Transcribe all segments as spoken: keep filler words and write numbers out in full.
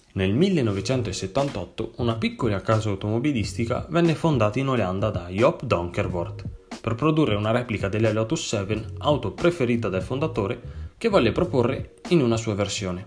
Nel millenovecentosettantotto una piccola casa automobilistica venne fondata in Olanda da Joop Donkervoort per produrre una replica della Lotus sette, auto preferita del fondatore, che volle proporre in una sua versione.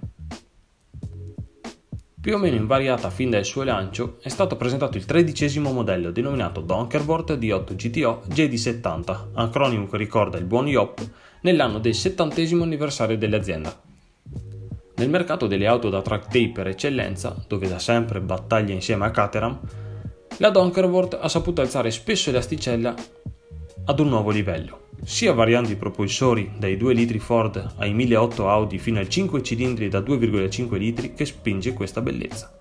Più o meno invariata fin dal suo lancio, è stato presentato il tredicesimo modello denominato Donkervoort D otto G T O J D settanta, acronimo che ricorda il buon Joop, nell'anno del settantesimo anniversario dell'azienda. Nel mercato delle auto da track day per eccellenza, dove da sempre battaglia insieme a Caterham, la Donkervoort ha saputo alzare spesso l'asticella ad un nuovo livello, sia variando i propulsori dai due litri Ford ai milleottocento Audi fino ai cinque cilindri da due virgola cinque litri che spinge questa bellezza.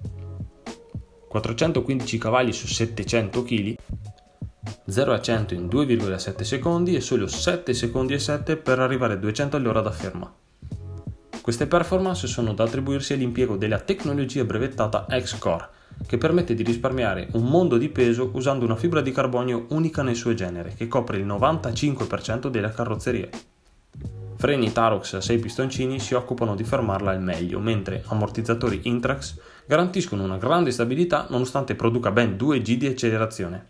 quattrocentoquindici cavalli su settecento chili, zero a cento in due virgola sette secondi e solo sette secondi e sette per arrivare a duecento all'ora da ferma. Queste performance sono da attribuirsi all'impiego della tecnologia brevettata X-Core, che permette di risparmiare un mondo di peso usando una fibra di carbonio unica nel suo genere, che copre il novantacinque per cento della carrozzeria. Freni Tarox a sei pistoncini si occupano di fermarla al meglio, mentre ammortizzatori Intrax garantiscono una grande stabilità nonostante produca ben due G di accelerazione.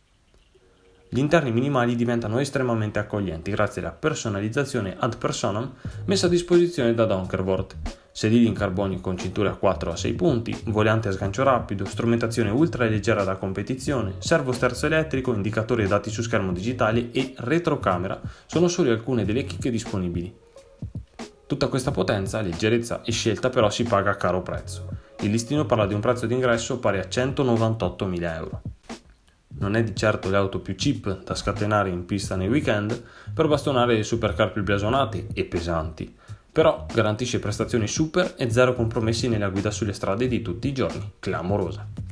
Gli interni minimali diventano estremamente accoglienti grazie alla personalizzazione ad personam messa a disposizione da Donkervoort. Sedili in carbonio con cinture a quattro a sei punti, volante a sgancio rapido, strumentazione ultra leggera da competizione, servo sterzo elettrico, indicatori e dati su schermo digitale e retrocamera sono solo alcune delle chicche disponibili. Tutta questa potenza, leggerezza e scelta però si paga a caro prezzo. Il listino parla di un prezzo d'ingresso pari a centonovantottomila euro. Non è di certo l'auto più cheap da scatenare in pista nei weekend per bastonare le supercar più blasonate e pesanti, però garantisce prestazioni super e zero compromessi nella guida sulle strade di tutti i giorni, clamorosa.